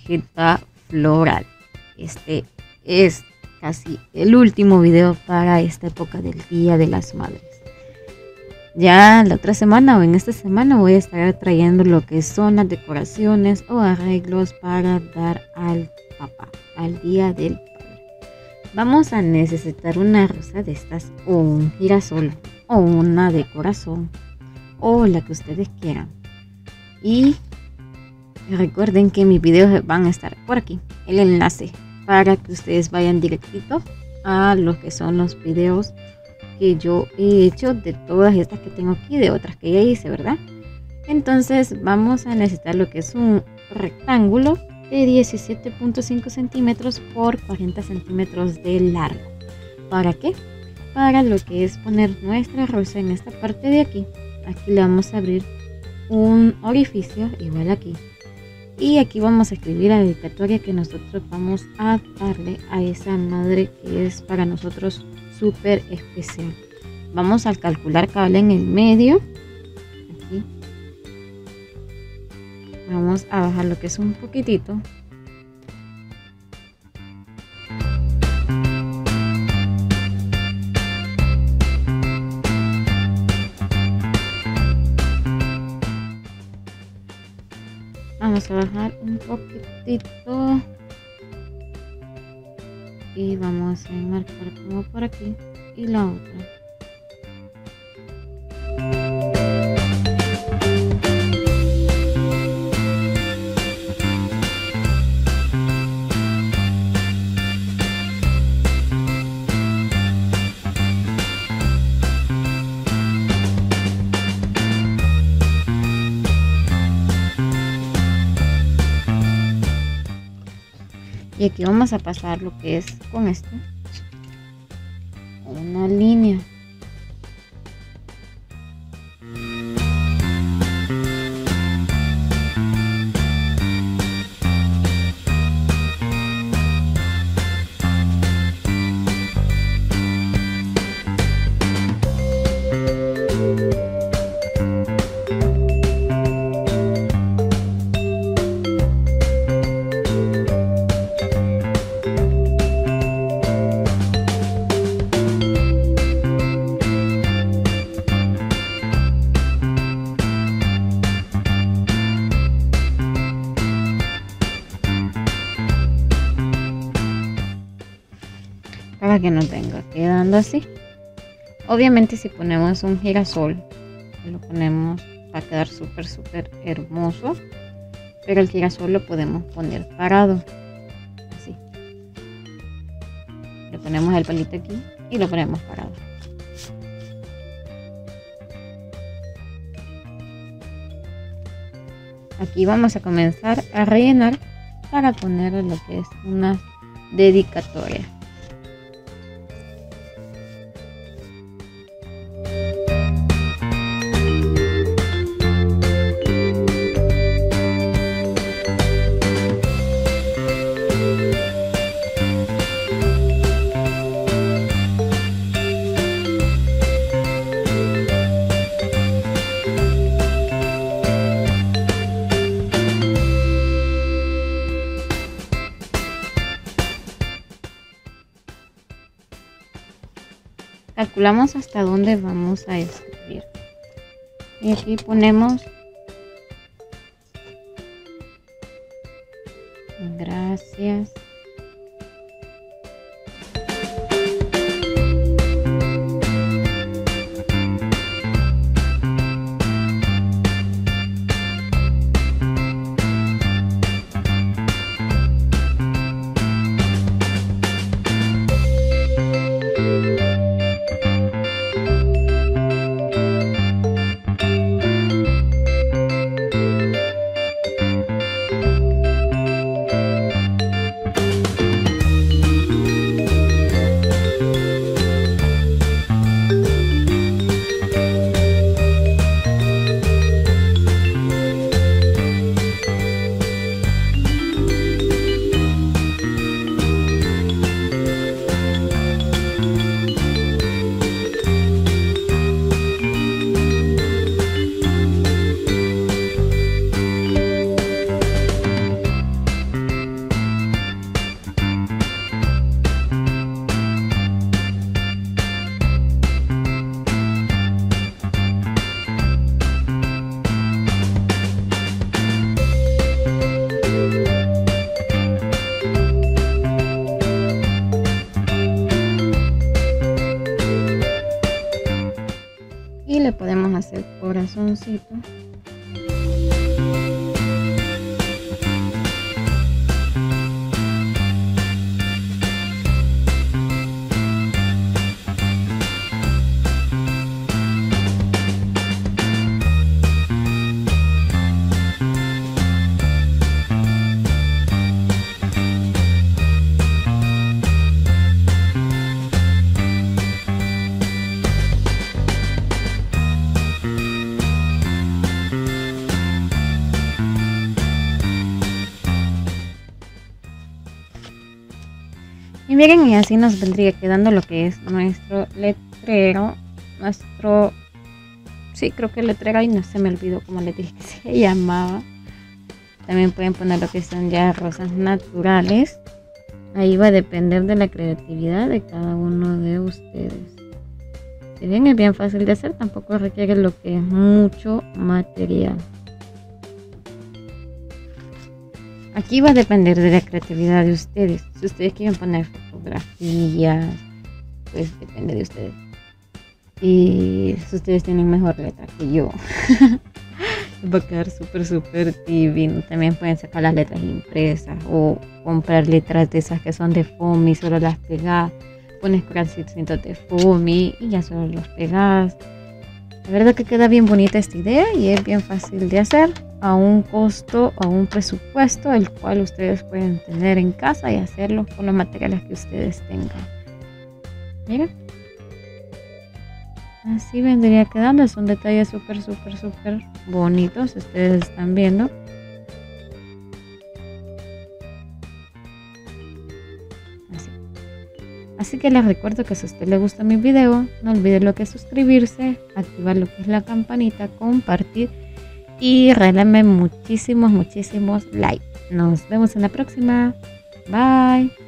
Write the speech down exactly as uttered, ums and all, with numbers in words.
tarjeta floral. Este es casi el último video para esta época del Día de las Madres. Ya la otra semana o en esta semana voy a estar trayendo lo que son las decoraciones o arreglos para dar al papá, al Día del Padre. Vamos a necesitar una rosa de estas o un girasol o una de corazón o la que ustedes quieran. Y recuerden que mis videos van a estar por aquí, el enlace, para que ustedes vayan directito a lo que son los videos que yo he hecho de todas estas que tengo aquí, de otras que ya hice, ¿verdad? Entonces vamos a necesitar lo que es un rectángulo de diecisiete punto cinco centímetros por cuarenta centímetros de largo. ¿Para qué? Para lo que es poner nuestra rosa en esta parte de aquí. Aquí le vamos a abrir un orificio igual aquí. Y aquí vamos a escribir la dedicatoria que nosotros vamos a darle a esa madre que es para nosotros súper especial. Vamos a calcular cable en el medio. Aquí. Vamos a bajar lo que es un poquitito. Vamos a bajar un poquitito y vamos a marcar como por aquí y la otra. Y aquí vamos a pasar lo que es con esto una línea. Para que no tenga quedando así. Obviamente si ponemos un girasol lo ponemos, va a quedar súper súper hermoso, pero el girasol lo podemos poner parado así. Le ponemos el palito aquí y lo ponemos parado. Aquí vamos a comenzar a rellenar para poner lo que es una dedicatoria. Calculamos hasta dónde vamos a escribir y aquí ponemos gracias. y le podemos hacer corazoncito. Y miren, y así nos vendría quedando lo que es nuestro letrero, nuestro, sí, creo que el letrero, ahí no se me olvidó cómo le dije que se llamaba. También pueden poner lo que son ya rosas naturales. Ahí va a depender de la creatividad de cada uno de ustedes. Si bien es bien fácil de hacer, tampoco requiere lo que es mucho material. Aquí va a depender de la creatividad de ustedes. Si ustedes quieren poner fotografías, pues depende de ustedes. Y si ustedes tienen mejor letra que yo, va a quedar súper, súper divino. También pueden sacar las letras impresas o comprar letras de esas que son de foamy, solo las pegas. Pones corazoncitos de foamy y ya solo los pegas. La verdad que queda bien bonita esta idea y es bien fácil de hacer a un costo o a un presupuesto el cual ustedes pueden tener en casa y hacerlo con los materiales que ustedes tengan. Miren, así vendría quedando. Son detalles súper súper súper bonitos, ustedes están viendo. Así. Así que les recuerdo que si a usted le gusta mi video, no olviden lo que es suscribirse, activar lo que es la campanita, compartir y regálenme muchísimos, muchísimos likes. Nos vemos en la próxima. Bye.